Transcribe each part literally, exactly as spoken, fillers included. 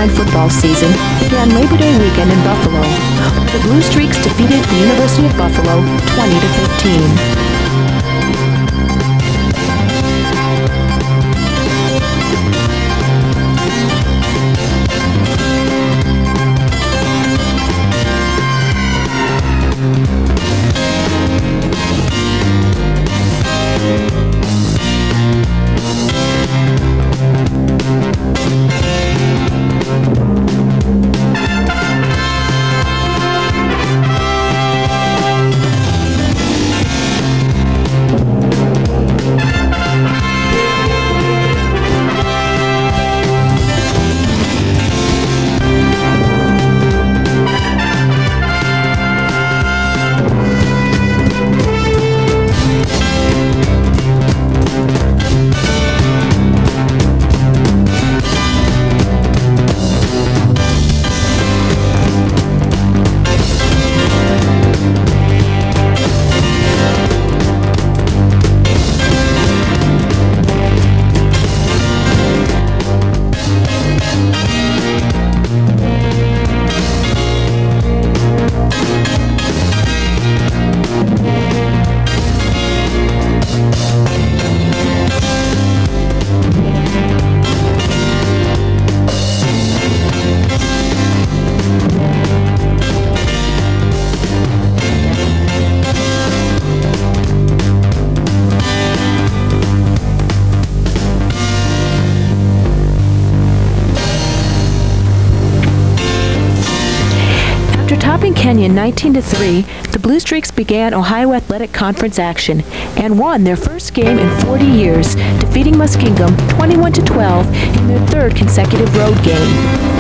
nine football season began Labor Day weekend in Buffalo, where the Blue Streaks defeated the University of Buffalo twenty to fifteen. After topping Kenyon nineteen to three, the Blue Streaks began Ohio Athletic Conference action and won their first game in forty years, defeating Muskingum twenty-one to twelve in their third consecutive road game.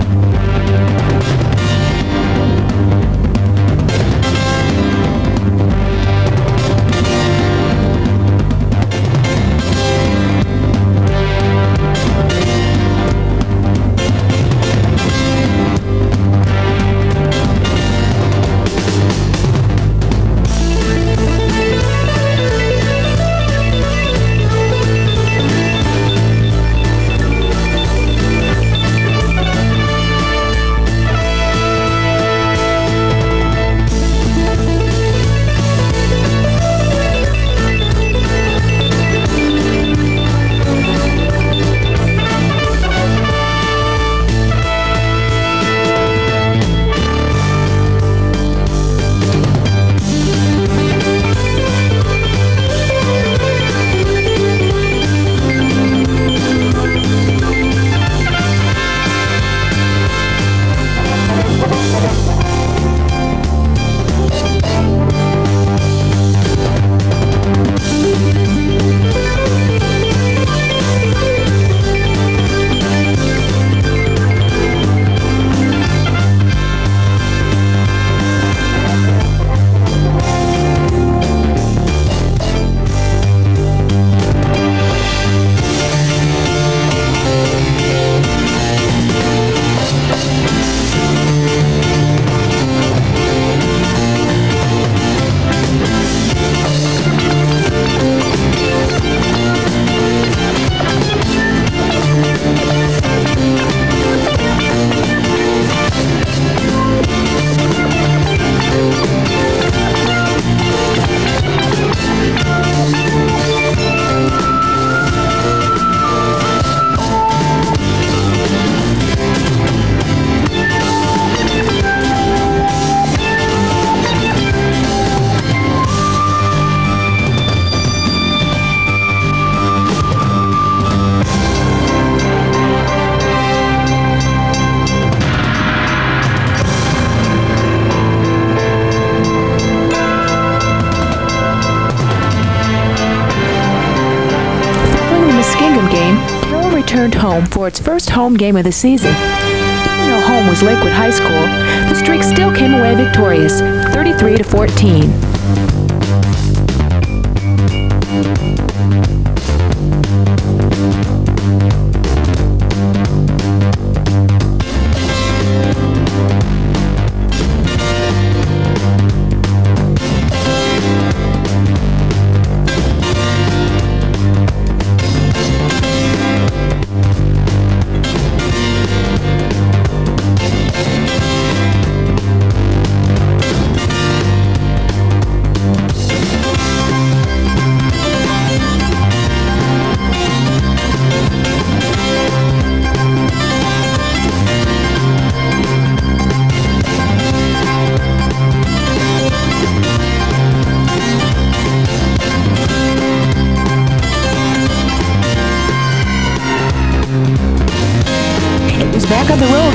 Returned home for its first home game of the season. Even though home was Lakewood High School, the Streaks still came away victorious, thirty-three to fourteen.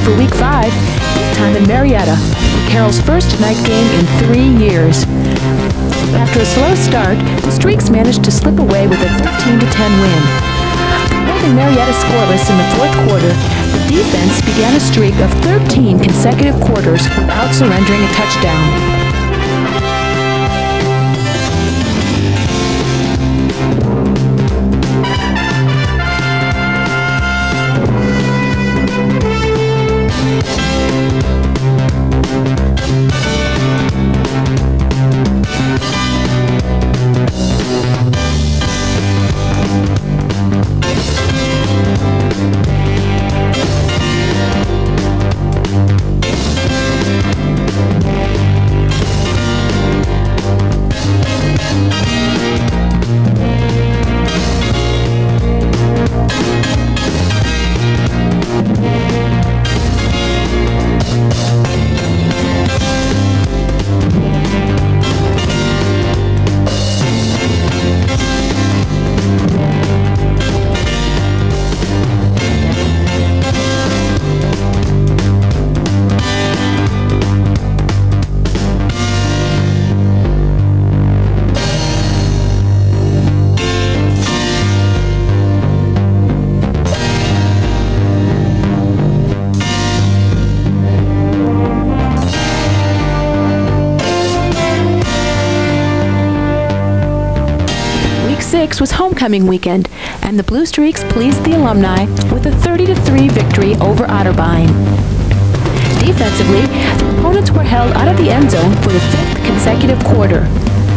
for Week five, this time in Marietta, for Carroll's first night game in three years. After a slow start, the Streaks managed to slip away with a thirteen to ten win. Holding Marietta scoreless in the fourth quarter, the defense began a streak of thirteen consecutive quarters without surrendering a touchdown. Six was homecoming weekend, and the Blue Streaks pleased the alumni with a thirty to three victory over Otterbein. Defensively, the opponents were held out of the end zone for the fifth consecutive quarter.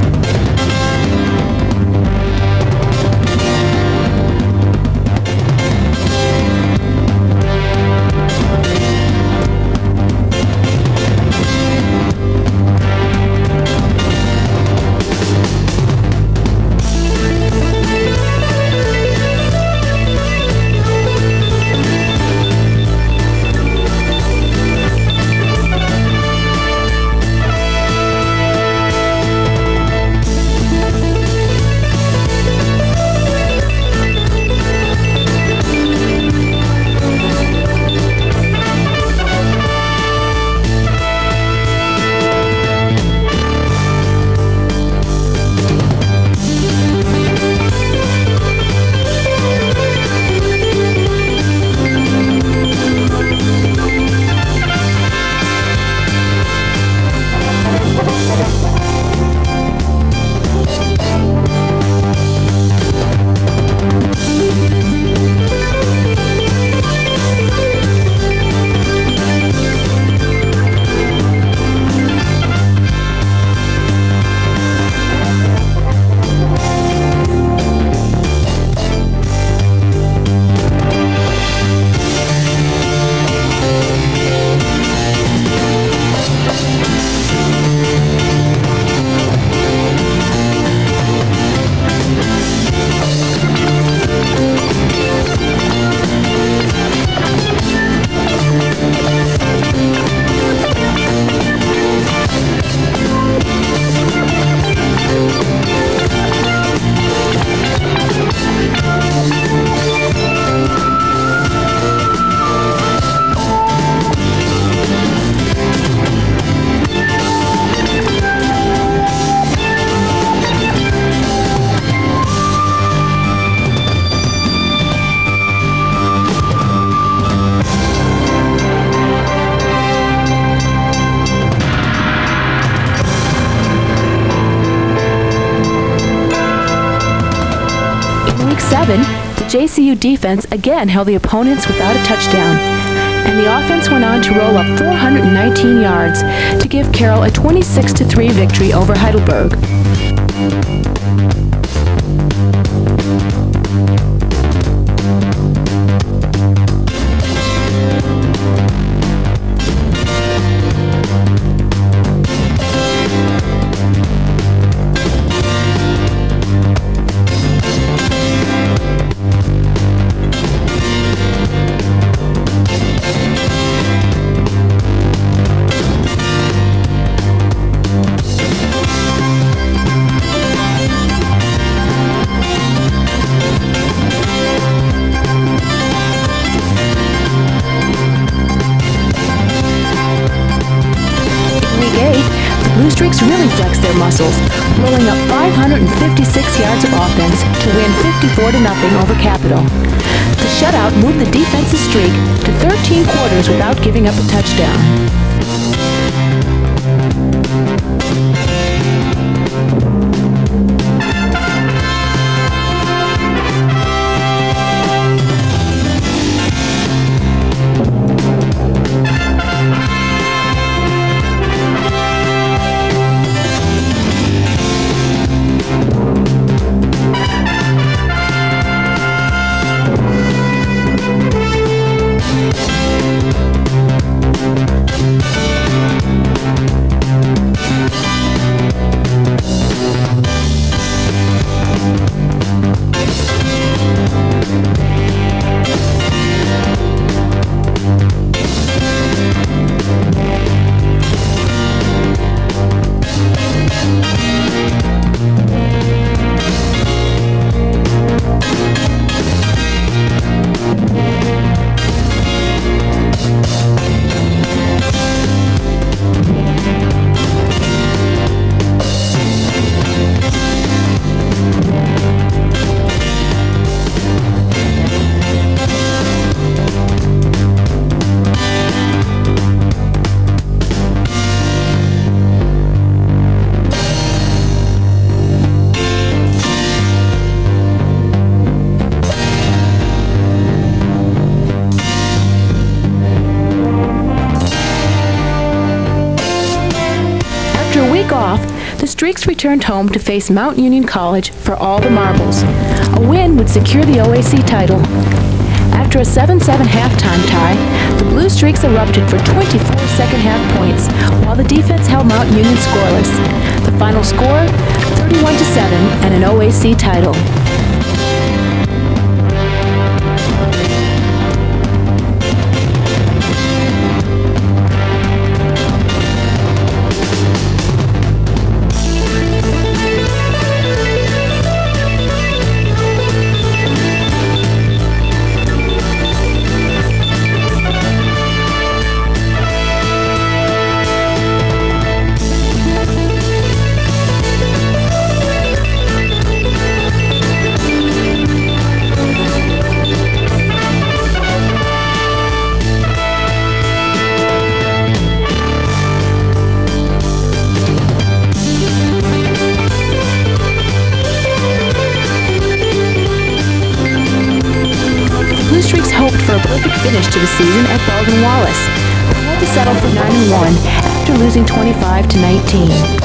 seven, the J C U defense again held the opponents without a touchdown, and the offense went on to roll up four hundred nineteen yards to give Carroll a twenty-six to three victory over Heidelberg. Blue Streaks really flexed their muscles, rolling up five hundred fifty-six yards of offense to win fifty-four to nothing over Capital. The shutout moved the defense's streak to thirteen quarters without giving up a touchdown. Off, the Streaks returned home to face Mount Union College for all the marbles. A win would secure the O A C title. After a seven seven halftime tie, the Blue Streaks erupted for twenty-four second-half points, while the defense held Mount Union scoreless. The final score, thirty-one to seven, and an O A C title. Hoped for a perfect finish to the season at Baldwin Wallace, but had to settle for nine and one after losing twenty-five to nineteen.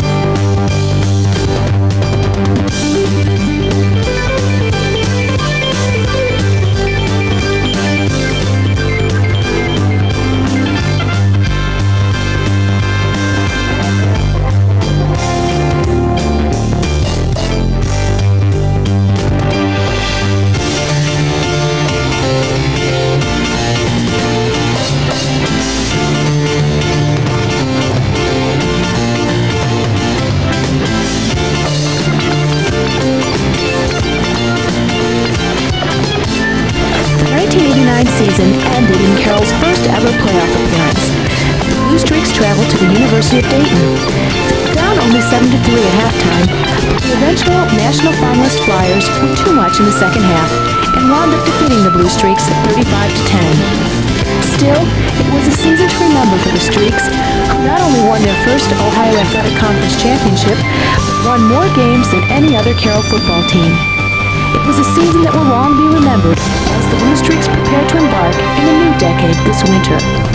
Season ended in Carroll's first ever playoff appearance. The Blue Streaks traveled to the University of Dayton. Down only seven to three at halftime, but the eventual national finalist Flyers were too much in the second half and wound up defeating the Blue Streaks thirty-five to ten. Still, it was a season to remember for the Streaks, who not only won their first Ohio Athletic Conference championship, but won more games than any other Carroll football team. It was a season that will long be remembered as the Blue Streaks prepare to embark in a new decade this winter.